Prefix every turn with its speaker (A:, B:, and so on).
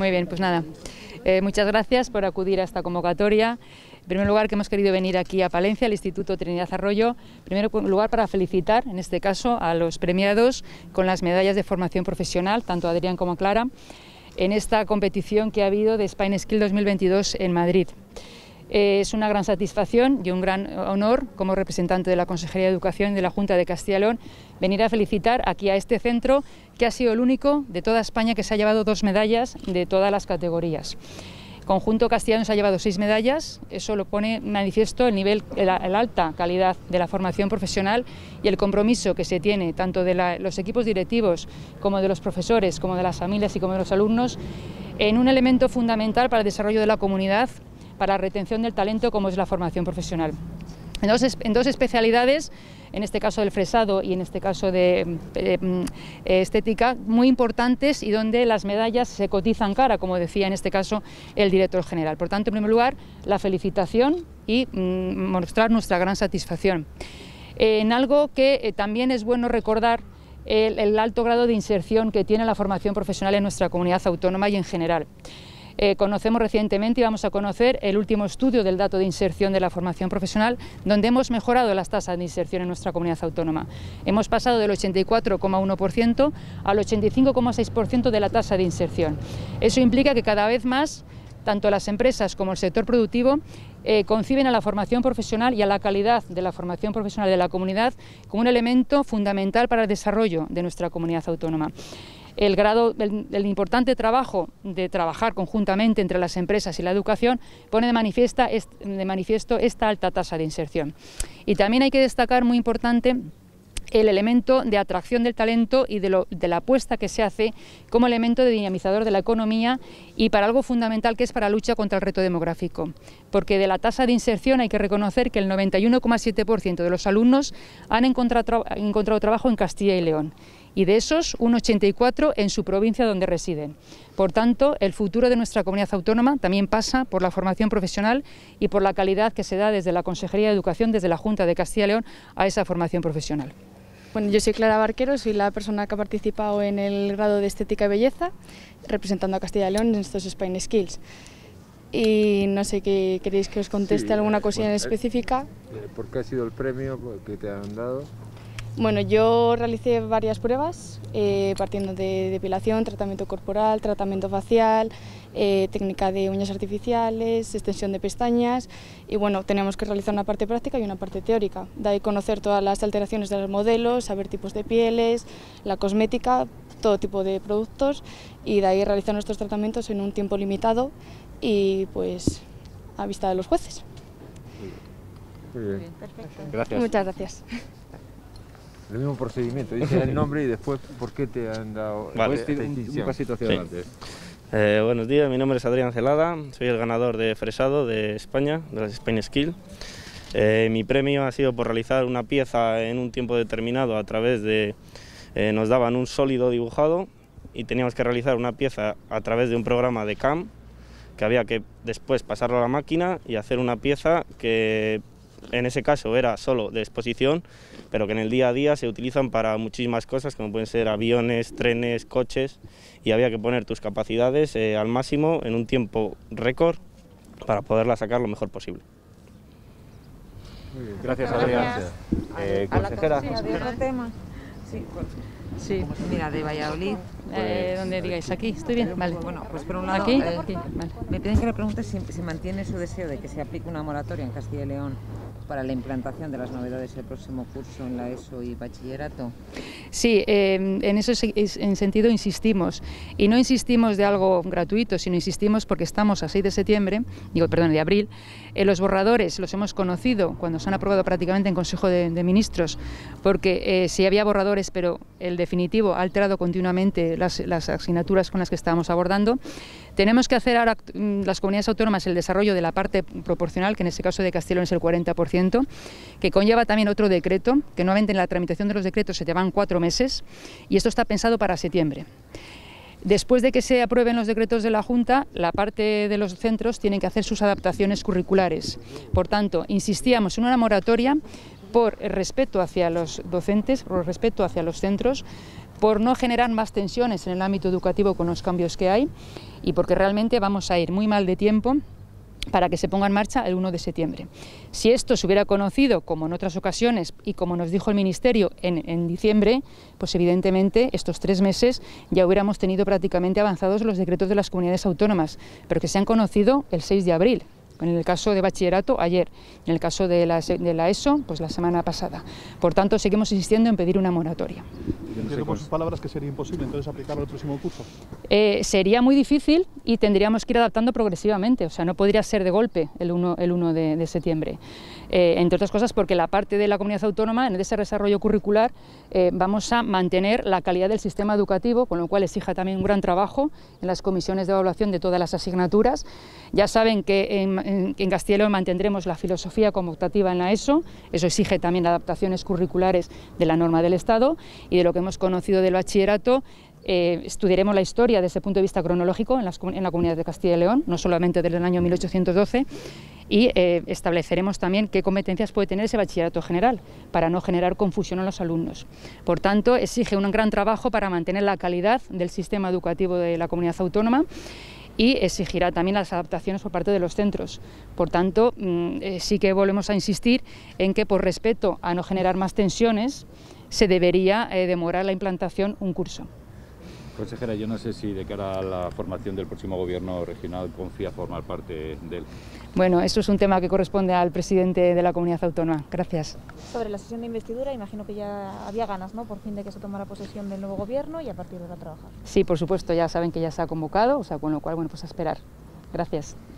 A: Muy bien, pues nada, muchas gracias por acudir a esta convocatoria. En primer lugar, que hemos querido venir aquí a Palencia, al Instituto Trinidad Arroyo, en primer lugar para felicitar, en este caso, a los premiados con las medallas de formación profesional, tanto a Adrián como a Clara, en esta competición que ha habido de Spain Skill 2022 en Madrid. Es una gran satisfacción y un gran honor, como representante de la Consejería de Educación y de la Junta de Castilla y León, venir a felicitar aquí a este centro, que ha sido el único de toda España que se ha llevado 2 medallas de todas las categorías. Conjunto castellano se ha llevado 6 medallas, eso lo pone en manifiesto el nivel, la alta calidad de la formación profesional y el compromiso que se tiene tanto de los equipos directivos como de los profesores, como de las familias y como de los alumnos, en un elemento fundamental para el desarrollo de la comunidad, para la retención del talento, como es la formación profesional. En dos especialidades, en este caso del fresado y en este caso de estética, muy importantes y donde las medallas se cotizan cara, como decía en este caso el director general. Por tanto, en primer lugar, la felicitación y mostrar nuestra gran satisfacción. En algo que también es bueno recordar, el alto grado de inserción que tiene la formación profesional en nuestra comunidad autónoma y en general. Conocemos recientemente y vamos a conocer el último estudio del dato de inserción de la formación profesional, donde hemos mejorado las tasas de inserción en nuestra comunidad autónoma. Hemos pasado del 84,1% al 85,6% de la tasa de inserción. Eso implica que cada vez más, tanto las empresas como el sector productivo, conciben a la formación profesional y a la calidad de la formación profesional de la comunidad como un elemento fundamental para el desarrollo de nuestra comunidad autónoma. El importante trabajo de trabajar conjuntamente entre las empresas y la educación pone de manifiesto esta alta tasa de inserción. Y también hay que destacar, muy importante, el elemento de atracción del talento y de la apuesta que se hace como elemento de dinamizador de la economía y para algo fundamental que es para la lucha contra el reto demográfico. Porque de la tasa de inserción hay que reconocer que el 91,7% de los alumnos han encontrado trabajo en Castilla y León. Y de esos, un 84% en su provincia donde residen. Por tanto, el futuro de nuestra comunidad autónoma también pasa por la formación profesional y por la calidad que se da desde la Consejería de Educación, desde la Junta de Castilla y León, a esa formación profesional.
B: Bueno, yo soy Clara Barquero, soy la persona que ha participado en el grado de Estética y Belleza, representando a Castilla y León en estos Spain Skills. Y no sé, ¿qué queréis que os conteste alguna cosilla en específica?
C: ¿Por qué ha sido el premio que te han dado?
B: Bueno, yo realicé varias pruebas, partiendo de depilación, tratamiento corporal, tratamiento facial, técnica de uñas artificiales, extensión de pestañas y bueno, tenemos que realizar una parte práctica y una parte teórica. De ahí conocer todas las alteraciones de los modelos, saber tipos de pieles, la cosmética, todo tipo de productos y de ahí realizar nuestros tratamientos en un tiempo limitado y pues a vista de los jueces.
C: Muy bien.
A: Perfecto.
C: Gracias.
B: Muchas gracias.
C: El mismo procedimiento, dice el nombre y después por qué te han dado un pasito hacia adelante.
D: Buenos días, mi nombre es Adrián Celada, soy el ganador de fresado de España, de las Spain Skill. Mi premio ha sido por realizar una pieza en un tiempo determinado a través de... nos daban un sólido dibujado y teníamos que realizar una pieza a través de un programa de CAM que había que después pasarlo a la máquina y hacer una pieza que en ese caso era solo de exposición, pero que en el día a día se utilizan para muchísimas cosas, como pueden ser aviones, trenes, coches, y había que poner tus capacidades al máximo en un tiempo récord para poderla sacar lo mejor posible.
C: Muy bien. Gracias, Adrián. Consejera.
E: ¿De otro tema? Sí,
A: Sí.
E: mira, de Valladolid.
A: Donde digáis, aquí, estoy bien, vale.
E: Bueno, pues por un lado,
A: ¿Aquí? Aquí, vale.
E: me piden que le pregunte si mantiene su deseo de que se aplique una moratoria en Castilla y León para la implantación de las novedades del próximo curso en la ESO y bachillerato.
A: Sí, en ese sentido insistimos, y no insistimos de algo gratuito, sino insistimos porque estamos a 6 de septiembre, de abril, los borradores los hemos conocido cuando se han aprobado prácticamente en Consejo de Ministros, porque sí había borradores, pero el definitivo ha alterado continuamente las asignaturas con las que estábamos abordando. Tenemos que hacer ahora las comunidades autónomas el desarrollo de la parte proporcional, que en este caso de Castilla y León es el 40%, que conlleva también otro decreto, que nuevamente en la tramitación de los decretos se llevan 4 meses, y esto está pensado para septiembre. Después de que se aprueben los decretos de la Junta, la parte de los centros tienen que hacer sus adaptaciones curriculares. Por tanto, insistíamos en una moratoria por respeto hacia los docentes, por respeto hacia los centros, por no generar más tensiones en el ámbito educativo con los cambios que hay y porque realmente vamos a ir muy mal de tiempo para que se ponga en marcha el 1 de septiembre. Si esto se hubiera conocido, como en otras ocasiones, y como nos dijo el Ministerio en diciembre, pues evidentemente estos 3 meses ya hubiéramos tenido prácticamente avanzados los decretos de las comunidades autónomas, pero que se han conocido el 6 de abril. En el caso de bachillerato, ayer. En el caso de la ESO, pues la semana pasada. Por tanto, seguimos insistiendo en pedir una moratoria.
F: Entiendo por sus palabras que sería imposible entonces aplicarlo al próximo curso.
A: Sería muy difícil y tendríamos que ir adaptando progresivamente. O sea, no podría ser de golpe el 1 de septiembre. Entre otras cosas porque la parte de la comunidad autónoma, en ese desarrollo curricular, vamos a mantener la calidad del sistema educativo, con lo cual exija también un gran trabajo en las comisiones de evaluación de todas las asignaturas. Ya saben que en Castilla y León mantendremos la filosofía como optativa en la ESO, eso exige también adaptaciones curriculares de la norma del Estado, y de lo que hemos conocido del bachillerato, estudiaremos la historia desde el punto de vista cronológico en la Comunidad de Castilla y León, no solamente desde el año 1812, y estableceremos también qué competencias puede tener ese bachillerato general para no generar confusión a los alumnos. Por tanto, exige un gran trabajo para mantener la calidad del sistema educativo de la comunidad autónoma y exigirá también las adaptaciones por parte de los centros. Por tanto, sí que volvemos a insistir en que, por respeto a no generar más tensiones, se debería demorar la implantación un curso.
G: Consejera, yo no sé si de cara a la formación del próximo gobierno regional confía formar parte de él.
A: Bueno, esto es un tema que corresponde al presidente de la comunidad autónoma. Gracias.
H: Sobre la sesión de investidura, imagino que ya había ganas, ¿no?, por fin de que se tomara posesión del nuevo gobierno y a partir de ahora trabajar.
A: Sí, por supuesto, ya saben que ya se ha convocado, o sea, con lo cual, bueno, pues a esperar. Gracias.